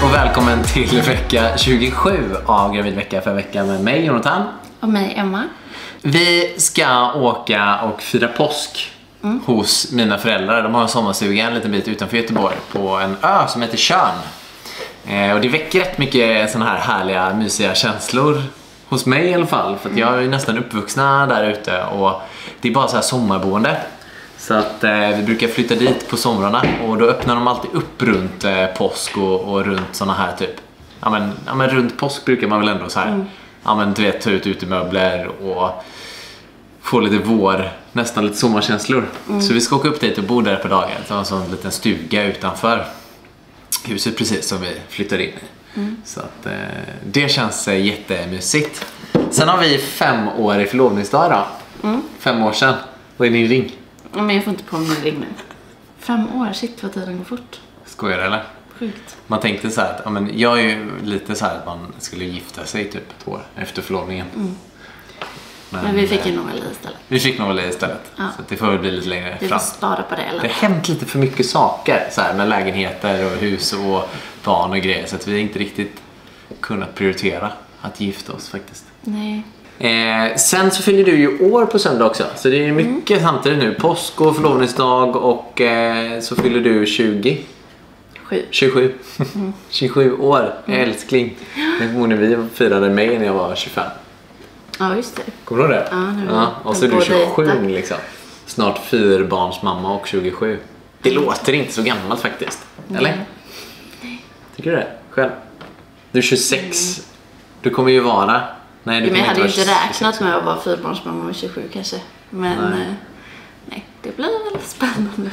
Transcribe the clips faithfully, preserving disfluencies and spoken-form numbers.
och välkommen till vecka tjugosju av Gravidvecka för vecka med mig Jonathan. Och mig Emma. Vi ska åka och fira påsk mm. hos mina föräldrar. De har en sommarstuga en liten bit utanför Göteborg på en ö som heter Tjörn. Eh, och det väcker rätt mycket såna här härliga, mysiga känslor hos mig i alla fall. För att jag är ju nästan uppvuxna där ute och det är bara så här sommarboende. Så att eh, vi brukar flytta dit på somrarna och då öppnar de alltid upp runt eh, påsk och, och runt såna här typ. Ja men, ja men runt påsk brukar man väl ändå så här. Mm. Ja men du vet, ta ut utemöbler och få lite vår, nästan lite sommarkänslor. Mm. Så vi ska åka upp dit och bo där på dagen. Så en sån liten stuga utanför huset precis som vi flyttar in i. Mm. Så att eh, det känns eh, jättemysigt. Sen har vi fem år i förlovningsdag då. Mm. Fem år sedan. Vad är din ring? Men jag får inte på min ring nu. Fem år, shit vad tiden går fort. Skojar eller? Sjukt. Man tänkte så här att ja, men jag är ju lite så här att man skulle gifta sig typ ett år efter förlovningen. Mm. Men, men vi fick ju novella istället. Vi fick novella istället. Ja. Så det får väl bli lite längre vi fram. Vi får spara på det. Eller? Det har hänt lite för mycket saker så här, med lägenheter och hus och barn och grejer. Så att vi har inte riktigt kunnat prioritera att gifta oss faktiskt. Nej. Eh, sen så fyller du ju år på söndag också. Så det är mycket mm. samtidigt nu. Påsk och förlovningsdag och eh, så fyller du tjugo. Sju. tjugosju. Mm. tjugosju år, mm. älskling. Jag kommer ihåg när vi firade mig när jag var tjugofem. Ja, just det. Kommer du det? Ja, nu ja. Och så är du tjugosju liksom. Snart fyra barns mamma och tjugosju. Det mm. låter inte så gammalt faktiskt. Nej. Eller? Nej. Tycker du det? Själv? Du är tjugosex. Mm. Du kommer ju vara... Nej, du men jag hade ju inte räknat tjugosex. Med att vara fyrbarnsmamma och tjugosju kanske. Men nej, eh, nej det blir väldigt spännande.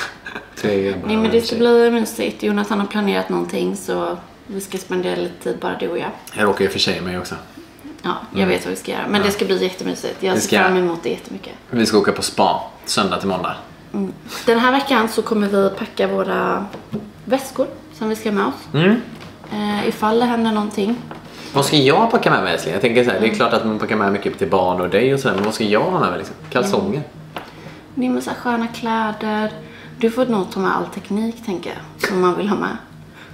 Nej, men det ska bli mysigt. Jonathan har planerat någonting så vi ska spendera lite tid bara du och jag. Jag råkar ju för sig mig också. Ja, jag mm. vet vad vi ska göra. Men ja. Det ska bli jättemysigt. Jag ser fram emot det jättemycket. Vi ska åka på spa söndag till måndag. Mm. Den här veckan så kommer vi packa våra väskor som vi ska med oss. Mm. Eh, ifall det händer någonting. Vad ska jag packa med mig älskling? Jag tänker så här, mm. det är klart att man packar med mycket till barn och dig och sådär. Men vad ska jag ha med mig liksom? Kalsonger? Det är med så här sköna kläder. Du får nog ta med all teknik tänker jag. Som man vill ha med.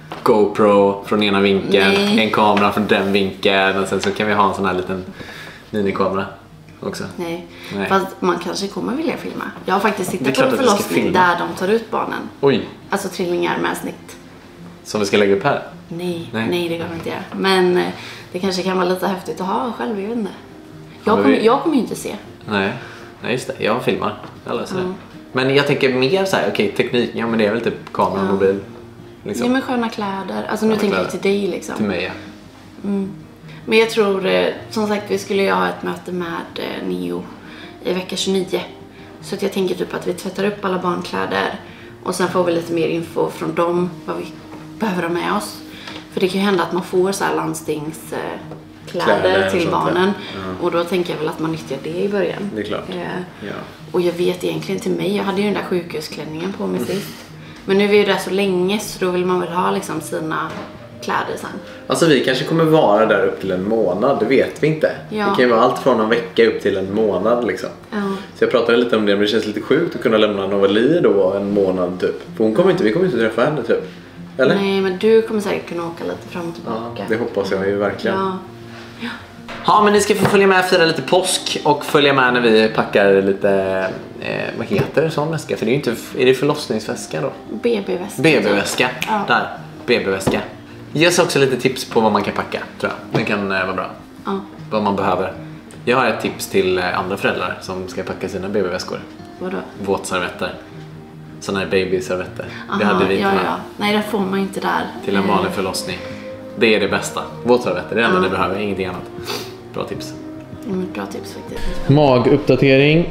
GoPro från ena vinkeln. Nej. En kamera från den vinkeln. Och sen så kan vi ha en sån här liten minikamera också. Nej. Nej. Fast man kanske kommer vilja filma. Jag har faktiskt tittat på en förlossning där de tar ut barnen. Oj. Alltså trillingar med snitt. Som vi ska lägga upp här? Nej, nej, nej det kan vi inte göra. Men eh, det kanske kan vara lite häftigt att ha själv, jag vet inte. Jag kommer vi... jag kommer ju inte se. Nej, nej just det. Jag filmar. Jag mm. Men jag tänker mer så här, okej, okay, teknik, ja men det är väl typ kamera och ja. mobil. Liksom. Ja men sköna kläder. Alltså nu tänker jag till dig liksom. Till mig, ja. Mm. Men jag tror, eh, som sagt, vi skulle ju ha ett möte med eh, Neo i vecka tjugonio. Så att jag tänker typ att vi tvättar upp alla barnkläder. Och sen får vi lite mer info från dem, vad vi behöver ha med oss. För det kan ju hända att man får så här landstingskläder Kläder, till barnen. Ja. Och då tänker jag väl att man nyttjar det i början. Det är klart. Eh, ja. Och jag vet egentligen till mig, jag hade ju den där sjukhusklänningen på mig mm. sist. Men nu är vi ju där så länge så då vill man väl ha liksom sina kläder sen. Alltså vi kanske kommer vara där upp till en månad, det vet vi inte. Ja. Det kan ju vara allt från en vecka upp till en månad liksom. Ja. Så jag pratade lite om det, men det känns lite sjukt att kunna lämna Novali då en månad typ. För hon kommer inte, vi kommer inte träffa henne typ. Eller? Nej, men du kommer säkert kunna åka lite fram och tillbaka. Ja, det hoppas jag ju verkligen. Ja. Ja. Ja, men ni ska få följa med och fira lite påsk och följa med när vi packar lite, eh, vad heter det, sån väska? För det är ju inte, är det förlossningsväska då? B B-väska. B B-väska, ja. Där, B B-väska. Ge oss också lite tips på vad man kan packa, tror jag. Det kan eh, vara bra. Ja. Vad man behöver. Jag har ett tips till eh, andra föräldrar som ska packa sina B B-väskor. Vadå? Våtservetter. Såna här babyservetter. Det hade vi inte ja, med. ja. Nej, det får man inte där. Till en vanlig förlossning. Det är det bästa. Våtservetter, det är det enda ja. ni behöver, ingenting annat. Bra tips. Mm, bra tips faktiskt. Maguppdatering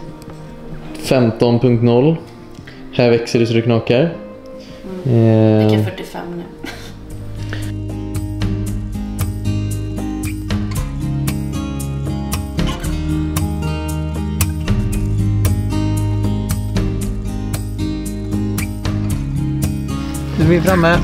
femton punkt noll. Här växer det så det knakar. Mm. Vecka fyrtiofem nu. Nu är vi framme. Är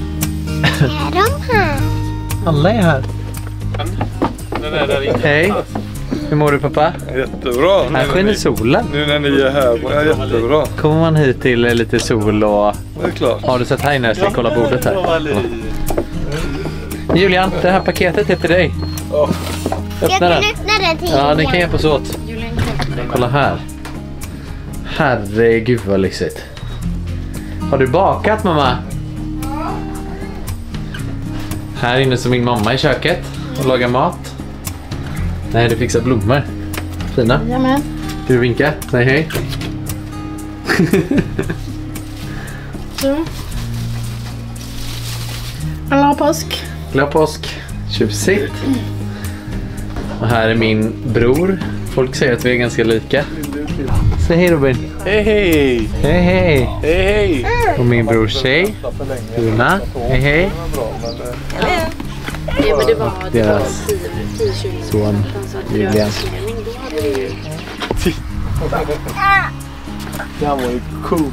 de här? Alla är här. Den är där inne. Hej. Hur mår du pappa? Jättebra. Här skiner solen. Nu när ni är här mår jag jättebra. Kommer man hit till lite sol och... Det är klart. Har du sett här inne? Jag ska kolla bordet här. Julian, det här paketet är till dig. Ja. Jag Öppna kan den. öppna den till Ja, ni kan Julian. hjälpas åt. Kolla här. Herregud vad lyxigt. Har du bakat, mamma? Här inne så min mamma i köket och lagar mat. Nej, du fixar blommor. Fina. Jajamän. Ska du vinka? Nej, hej. Så. Glad påsk. Glad påsk. Tjusigt. Och här är min bror. Folk säger att vi är ganska lika. Säg hej, Robin. Hej hej! Hej, hej. Hej hej! Och min brors tjej. Una. Hej, hej. Ja, men det var Deras tio tjugo son Julian. Det här var ju cool.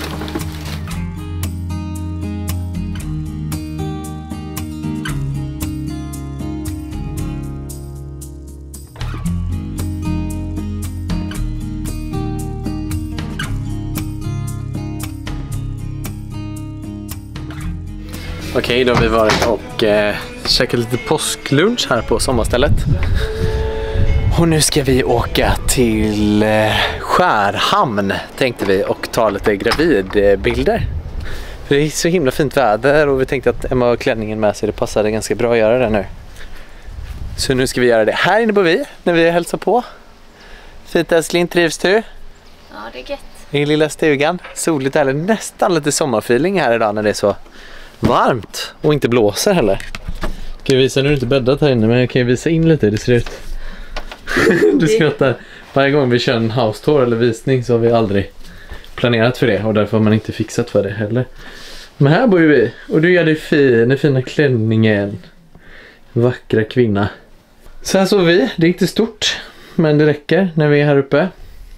Okej, då har vi varit och eh, käkat lite påsklunch här på sommarstället. Och nu ska vi åka till eh, Skärhamn, tänkte vi, och ta lite gravidbilder. För det är så himla fint väder och vi tänkte att Emma har klänningen med sig, det passade ganska bra att göra det nu. Så nu ska vi göra det här inne på vi, när vi hälsar på. Fint älskling, trivs du? Ja, det är gött. I lilla stugan, soligt eller nästan lite sommarfeeling här idag när det är så varmt och inte blåser heller. Kan jag visa, nu är det inte bäddat här inne, men jag kan visa in lite hur det ser ut. Du skrattar. Varje gång vi kör en house tour eller visning så har vi aldrig planerat för det och därför har man inte fixat för det heller. Men här bor ju vi och du gör dig fin, den fina klänningen. Vackra kvinna. Så här så vi, det är inte stort men det räcker när vi är här uppe.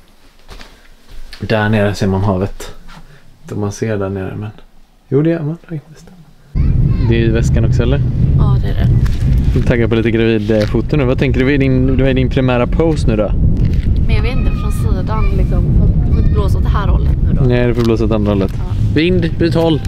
Där nere ser man havet. Inte om man ser där nere, men jo, det gör man faktiskt. Det är i väskan också, eller? Ja, det är det. Jag taggar på lite gravidfoto nu. Vad tänker du? Vad är din, vad är din primära pose nu då? Men jag vet inte, från sidan liksom. Du får inte blåsa åt det här hållet nu då. Nej, du får blåsa åt andra hållet. Ja. Vind, byt håll.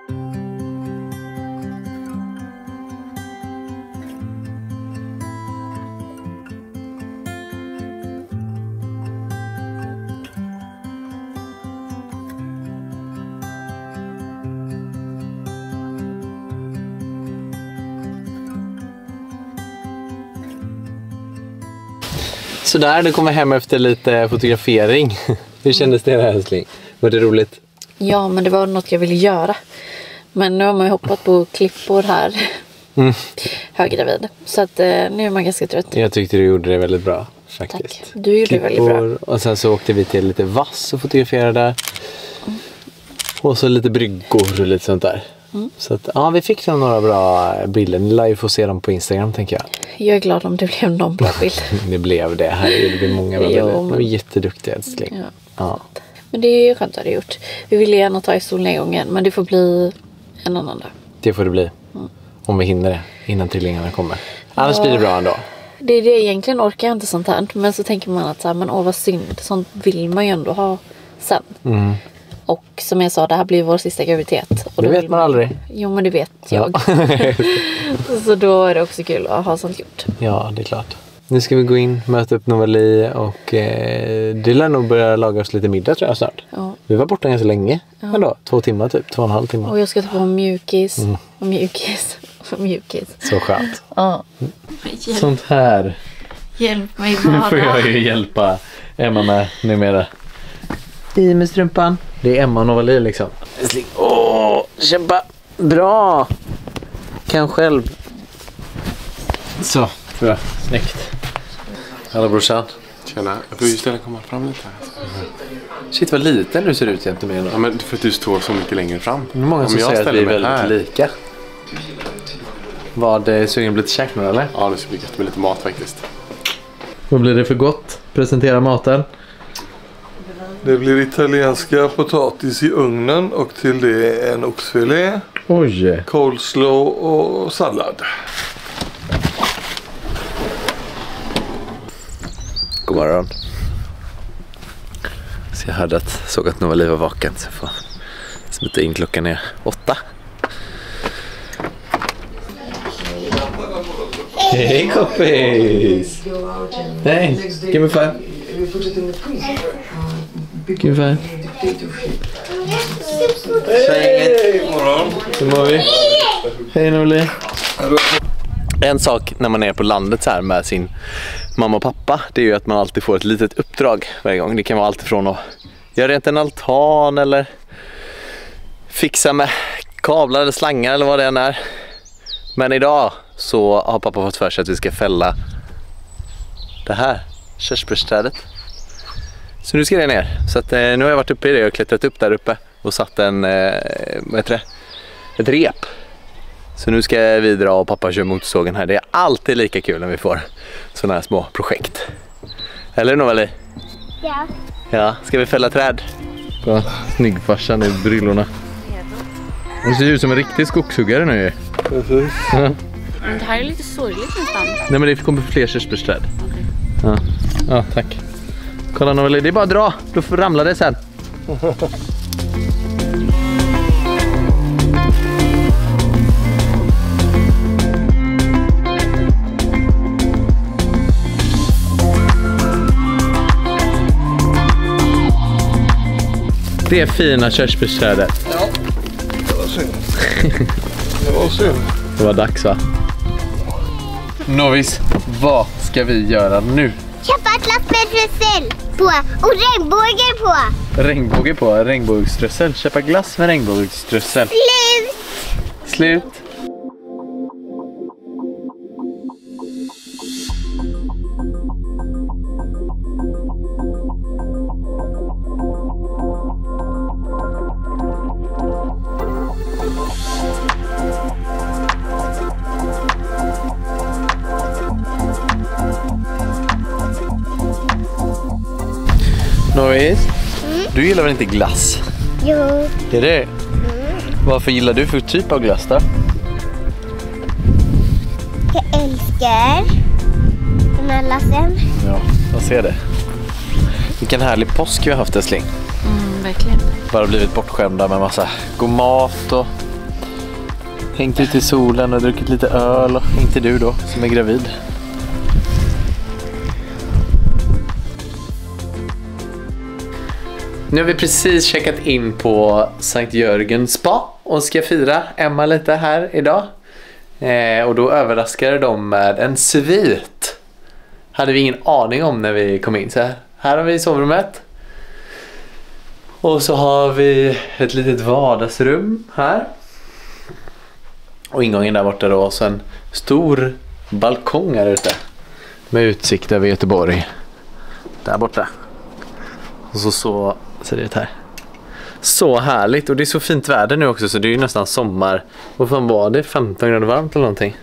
Så där, du kommer hem efter lite fotografering. Hur kändes det här, älskling? Var det roligt? Ja, men det var något jag ville göra. Men nu har man ju hoppat på klippor här. Mm. Höggravid. Så att eh, nu är man ganska trött. Jag tyckte du gjorde det väldigt bra, faktiskt. Tack. Du gjorde det väldigt bra. Och sen så åkte vi till lite vass och fotograferade där. Mm. Och så lite bryggor och lite sånt där. Mm. Så att, ja, vi fick några bra bilder. Ni lär ju få se dem på Instagram, tänker jag. Jag är glad om det blev någon bra bild. Det blev det. Här det blev många bra bilder. De var jätteduktiga, älskling. Ja. Ja. Men det är ju skönt att det gjort. Vi ville gärna ta i solnedgången, men det får bli en annan dag. Det får det bli. Mm. Om vi hinner det innan trillingarna kommer. Annars ja. Blir det bra ändå. Det är det, egentligen orkar jag inte sånt här. Men så tänker man att så här, men åh vad synd. Sånt vill man ju ändå ha sen. Mm. Och som jag sa, det här blir vår sista graviditet. Och det då vet man, man aldrig. Jo, men det vet jag. Ja. Så då är det också kul att ha sånt gjort. Ja, det är klart. Nu ska vi gå in, möta upp Novali och eh, det lär nog börja laga oss lite middag, tror jag, snart. Ja. Vi var borta ganska länge. Ja. Ändå, två timmar typ, två och en halv timme. Och jag ska ta på mjukis. Mm. Och mjukis. Och mjukis. Så skönt. Ja. Sånt här. Hjälp mig bara. Nu får jag ju hjälpa Emma med numera. I med strumpan. Det är Emma och Novali liksom. Åh, kämpa. Bra. Kan själv. Så, tror jag. Snyggt. Hallå brorsan. Tjena, jag får ju istället komma fram lite här. Mm. Shit, vad liten du ser ut jämte mig. Ja, men för att du står så mycket längre fram. Det är många som säger att vi är väldigt här. Lika. Vad, är sugen blir lite käk nu eller? Ja, det ska bli gött med lite mat faktiskt. Vad blir det för gott? Presentera maten. Det blir italienska potatis i ugnen och till det en oxfilé. Oj. Coleslaw och sallad. God morgon. Så jag hörde att, såg att Novali var vaken, så jag får smita in, klockan är åtta. Hej kompis! Hej, give me five. Give me five. Hej, morgon. Hur mår vi? Hej Nolly. En sak när man är på landet så här med sin mamma och pappa, det är ju att man alltid får ett litet uppdrag varje gång. Det kan vara allt ifrån att göra rent en altan eller fixa med kablar eller slangar eller vad det än är. Men idag så har pappa fått för sig att vi ska fälla det här körsbärsträdet. Så nu ska det ner. Så att, eh, nu har jag varit uppe i det och klättrat upp där uppe och satt en, eh, vad heter det? Ett rep. Så nu ska vi dra och pappa kör motorsågen här. Det är alltid lika kul när vi får sådana här små projekt. Eller Novali? Ja. Ja, ska vi fälla träd? Ja, snyggfarsan i brillorna. Det ser ut som en riktig skogshuggare nu. Precis. Ja. Men det här är lite sorgligt nästan. Nej, men det kommer fler körsbärsträd. Ja. Ja, tack. Kolla Novali, det är bara att dra. Då får ramla det sen. Det är fina körsbärsträdet. Ja, det var synd. Det var synd. Det var dags va? Novis, vad ska vi göra nu? Köpa ett glass med strössel på och regnbågar på. Regnbåge på, regnbågsströssel. Köpa glass med regnbågsströssel. Slut! Slut. Noris, Mm. du gillar väl inte glass? Jo. Det är det. Mm. Varför gillar du för typ av glass då? Jag älskar den här lassen. Ja, jag ser det. Vilken härlig påsk vi har haft, älskling. Mm, verkligen. Bara blivit bortskämda med massa god mat och hängt ut i solen och druckit lite öl. Och inte du då, som är gravid. Nu har vi precis checkat in på Sankt Jörgens spa och ska fira Emma lite här idag. Eh, och då överraskade de med en svit. Hade vi ingen aning om när vi kom in. Så här, här har vi sovrummet. Och så har vi ett litet vardagsrum här. Och ingången där borta då. Och så en stor balkong här ute. Med utsikt över Göteborg. Där borta. Och så så ser det ut här. Så härligt. Och det är så fint väder nu också. Så det är ju nästan sommar. Vad fan var det? femton grader varmt eller någonting.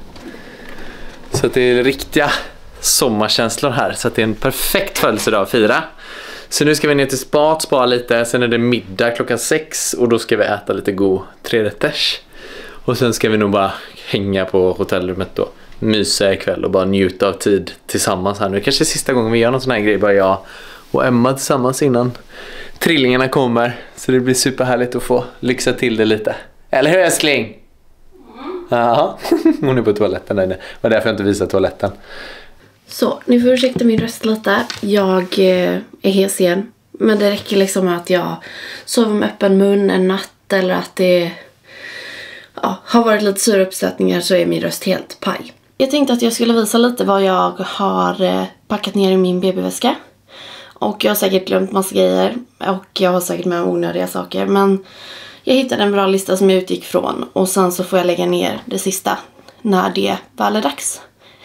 Så att det är riktiga sommarkänslor här. Så att det är en perfekt födelsedag att fira. Så nu ska vi ner till spat, spa lite. Sen är det middag klockan sex. Och då ska vi äta lite god trerätters. Och sen ska vi nog bara hänga på hotellrummet då. Mysa ikväll och bara njuta av tid tillsammans här nu. Kanske sista gången vi gör någon sån här grej. Bara jag och Emma tillsammans innan trillingarna kommer. Så det blir superhärligt att få lyxa till det lite. Eller hur älskling? Mm. Ja, hon är på toaletten där inne. Det var därför jag inte visade toaletten. Så, ni får ursäkta min röst lite. Jag eh, är hes igen. Men det räcker liksom med att jag sover med öppen mun en natt. Eller att det ja, har varit lite sura uppstötningar, så är min röst helt paj. Jag tänkte att jag skulle visa lite vad jag har eh, packat ner i min babyväska. Och jag har säkert glömt massa grejer. Och jag har säkert med onödiga saker. Men jag hittade en bra lista som jag utgick från. Och sen så får jag lägga ner det sista när det väl är dags.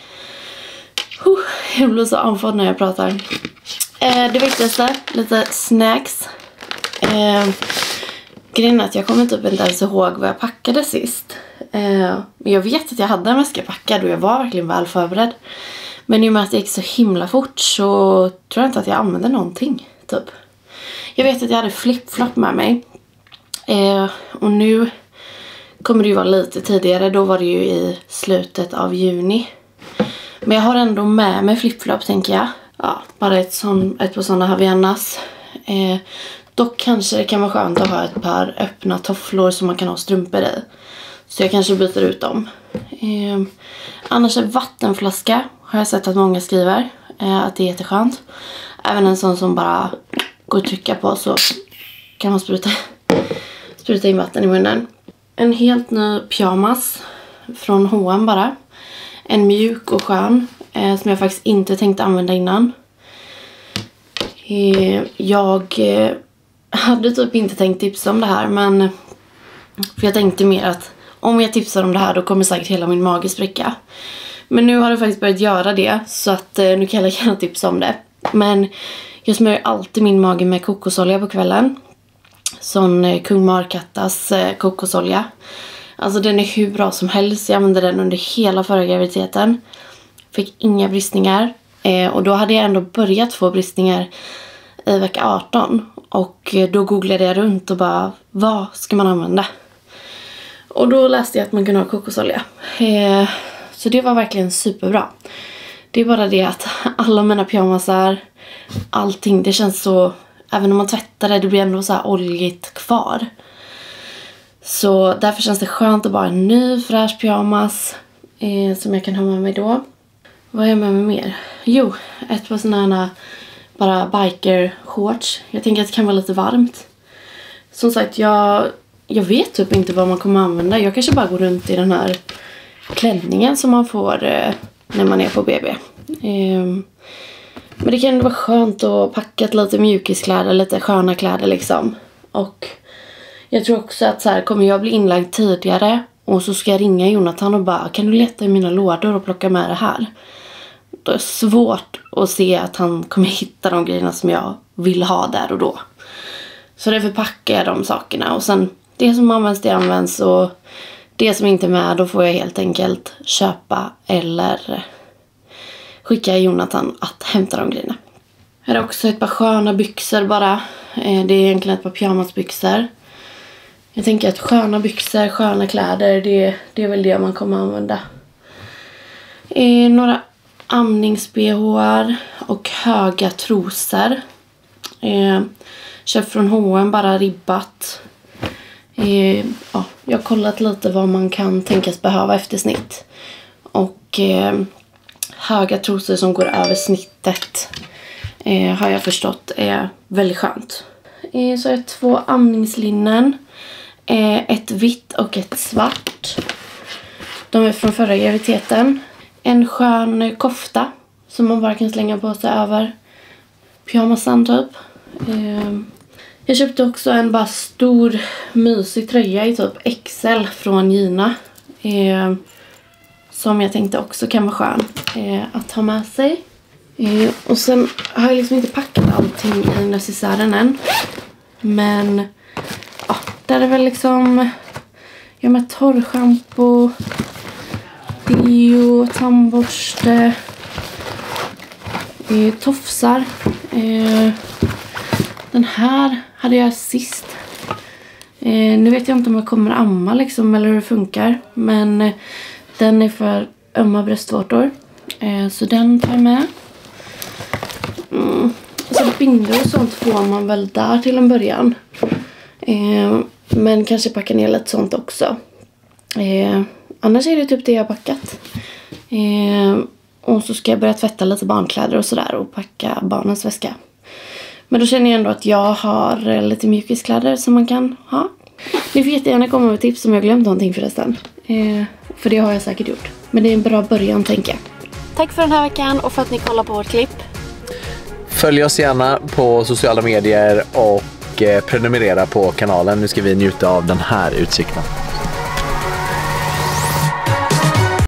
Uh, jag blir så andfådd när jag pratar. Eh, det viktigaste, lite snacks. Eh, grejen är att jag kommer typ inte ens ihåg vad jag packade sist. Eh, men jag vet att jag hade en väska packad och jag var verkligen väl förberedd. Men i och med att det gick så himla fort så tror jag inte att jag använde någonting. Typ. Jag vet att jag hade flip-flop med mig. Eh, och nu kommer det ju vara lite tidigare. Då var det ju i slutet av juni. Men jag har ändå med mig flip-flop, tänker jag. Ja, bara ett, sån, ett par sådana Havianas. Eh, dock kanske det kan vara skönt att ha ett par öppna tofflor som man kan ha strumpor i. Så jag kanske byter ut dem. Eh, annars är vattenflaska har jag sett att många skriver. Eh, att det är jätteskönt. Även en sån som bara går att trycka på så kan man spruta, spruta in vatten i munnen. En helt ny pyjamas från H och M bara. En mjuk och skön eh, som jag faktiskt inte tänkte använda innan. Eh, jag eh, hade typ inte tänkt tipsa om det här, men för jag tänkte mer att om jag tipsar om det här då kommer säkert hela min mage spricka. Men nu har det faktiskt börjat göra det, så att eh, nu kan jag gärna tipsa om det. Men jag smörjer alltid min mage med kokosolja på kvällen. Sån eh, Kung Markattas eh, kokosolja. Alltså den är hur bra som helst. Jag använde den under hela förra graviditeten. Fick inga bristningar. Eh, och då hade jag ändå börjat få bristningar i vecka arton. Och eh, då googlade jag runt och bara, vad ska man använda? Och då läste jag att man kunde ha kokosolja. Eh, så det var verkligen superbra. Det är bara det att alla mina pyjamasar, allting, det känns så, även om man tvättar det, det blir ändå så här oljigt kvar. Så därför känns det skönt att bara ha en ny fräsch pyjamas eh, som jag kan ha med mig då. Vad är jag med mig mer? Jo, ett par sådana här bara biker shorts. Jag tänker att det kan vara lite varmt. Som sagt, jag, jag vet typ inte vad man kommer använda. Jag kanske bara går runt i den här klänningen som man får eh, när man är på B B. Eh, men det kan ändå vara skönt att packa lite mjukiskläder, lite sköna kläder liksom. Och jag tror också att så här, kommer jag bli inlagd tidigare och så ska jag ringa Jonathan och bara, kan du leta i mina lådor och plocka med det här? Då är det svårt att se att han kommer hitta de grejerna som jag vill ha där och då. Så därför packar jag de sakerna. Och sen det som används, det används. Och det som inte är med, då får jag helt enkelt köpa eller skicka Jonathan att hämta de grejerna. Här är också ett par sköna byxor bara. Det är egentligen ett par pyjamasbyxor. Jag tänker att sköna byxor, sköna kläder, det, det är väl det man kommer använda. Eh, några amnings-B H-ar och höga trosor. Eh, köpt från H och M, bara ribbat. Eh, ja, jag har kollat lite vad man kan tänkas behöva efter snitt. Och eh, höga trosor som går över snittet eh, har jag förstått är väldigt skönt. Eh, så är det två amningslinnen. Eh, ett vitt och ett svart. De är från förra graviditeten. En skön kofta som man bara kan slänga på sig över pyjamasan typ. Eh, jag köpte också en bara stor mysig tröja i typ X L från Gina. Eh, som jag tänkte också kan vara skön eh, att ha med sig. Eh, och sen har jag liksom inte packat allting i necessären än. Men ja, där är väl liksom jag med torrschampo, deo, tandborste, eh, tofsar. Eh, den här hade jag sist. Eh, nu vet jag inte om jag kommer amma liksom eller hur det funkar. Men eh, den är för ömma bröstvårtor. Eh, så den tar jag med. Mm. Och så bindor och sånt får man väl där till en början. Eh, men kanske packa ner lite sånt också. Eh, annars är det typ det jag har packat. Eh, och så ska jag börja tvätta lite barnkläder och sådär. Och packa barnens väska. Men då känner jag ändå att jag har lite mjukiskläder som man kan ha. Ni får jättegärna komma med tips om jag glömt någonting förresten. Eh, för det har jag säkert gjort. Men det är en bra början, tänker jag. Tack för den här veckan och för att ni kollar på vårt klipp. Följ oss gärna på sociala medier och prenumerera på kanalen. Nu ska vi njuta av den här utsikten.